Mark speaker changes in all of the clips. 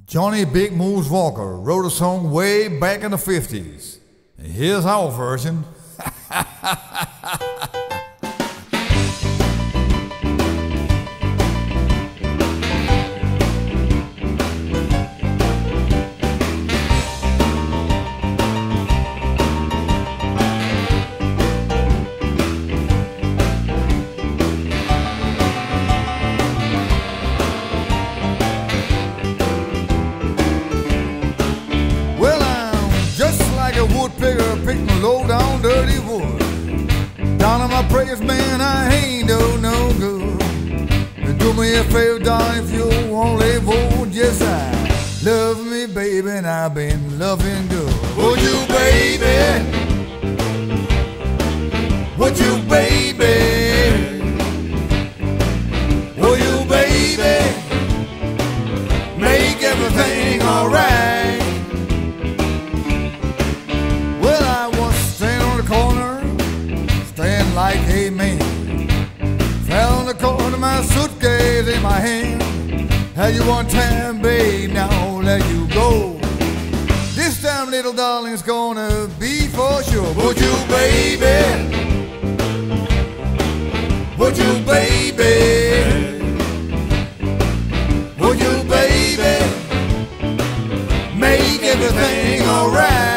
Speaker 1: Johnny Big Moose Walker wrote a song way back in the 50s. Here's our version. A woodpecker picking low down dirty wood. Down on my praise, man, I ain't no good. Do me a favor, darling, if you won't lay vote. Yes, I love me, baby, and I've been loving good. Would you, baby? Would you, baby? Would you, baby? Make everything alright. Like a man, found the corner of my suitcase in my hand. Had you one time, babe, now let you go. This time, little darling's gonna be for sure. Would you, baby? Would you, baby? Would you, baby? Make everything alright.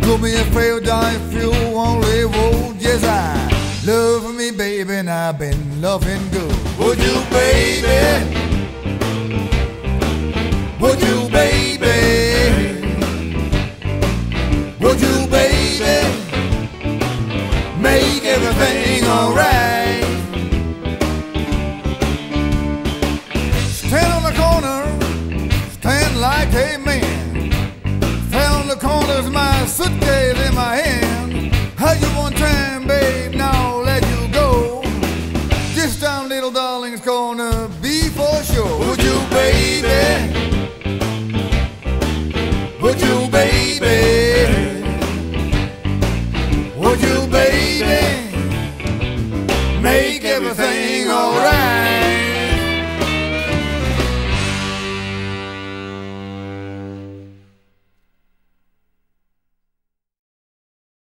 Speaker 1: Do me a favor, darling, if you won't live old. Yes, I love me, baby, and I've been loving good. Would you, baby? Would you, baby? Would you, baby? Make everything alright. Stand on the corner, stand like a man. Stand on the corner's my suitcase in my hand. How you one time, babe, now let you go. This time, little darling's gonna be for sure. Would you, baby? Would you, baby? Would you, baby? Make everything alright.